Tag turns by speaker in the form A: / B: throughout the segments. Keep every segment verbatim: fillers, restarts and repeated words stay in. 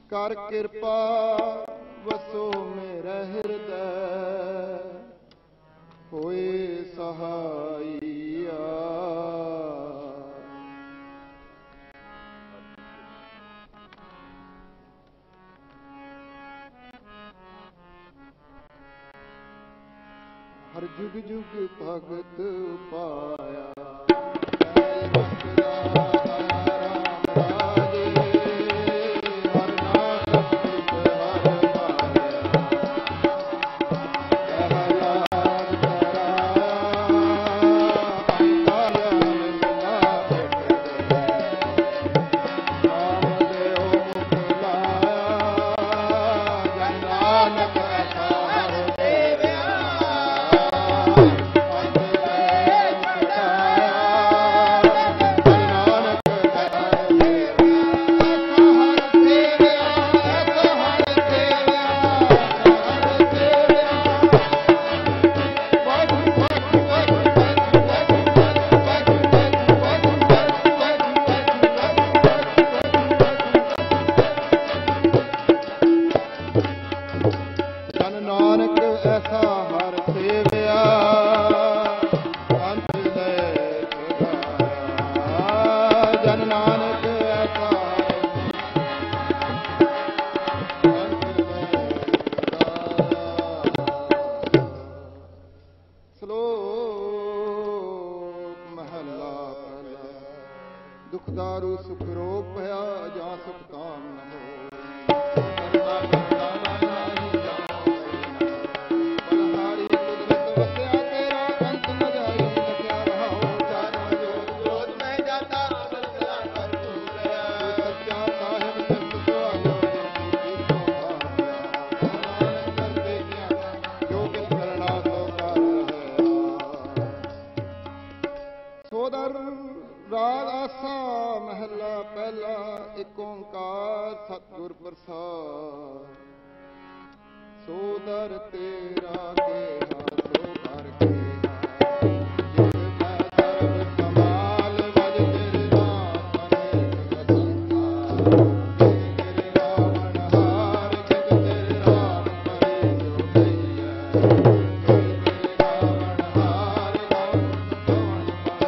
A: कर कृपा वसो मेरे हृदय होए सहाइया। हर जुग जुग भगत पाया दुखदारू सुख रोग भया जा सुख काम न हो। बलहारी कुदरत वसया तेरा अंत न जाई लख्या रहाओ। चारों जोत जोत में जाता सच्चा कर तू गया। सच्चा साहिब सत सुहायो जो करते जो किस करना सो कर सोदर राग आसा महला पहला एक ओंकार सतगुर प्रसाद। सोदर तेरा के सो कर के जिस मैं सर्व कमाल बज तेरे नाम अनेक संसार। तेरे रावण हार जिस तेरे राम परे जो गैया। तेरे रावण हार राम कौन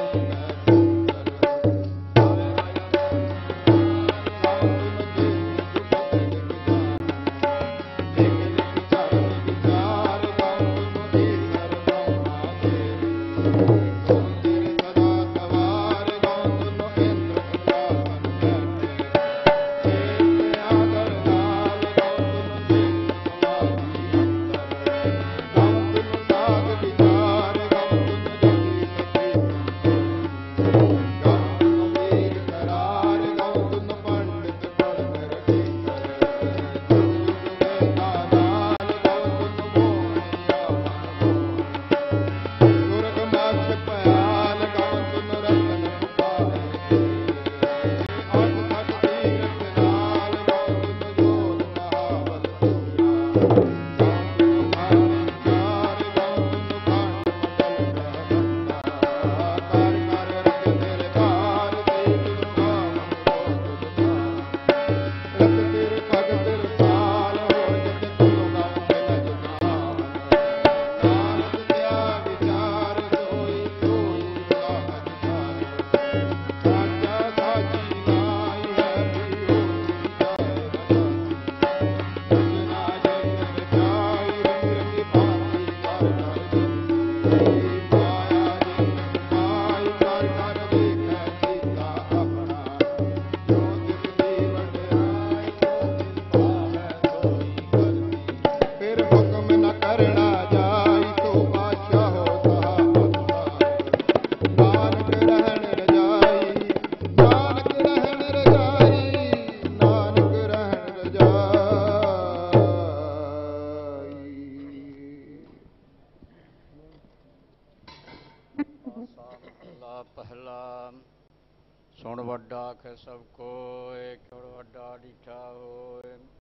B: पहला सुन वड्डा आखे सब कोय, वड्डा डिठा होए।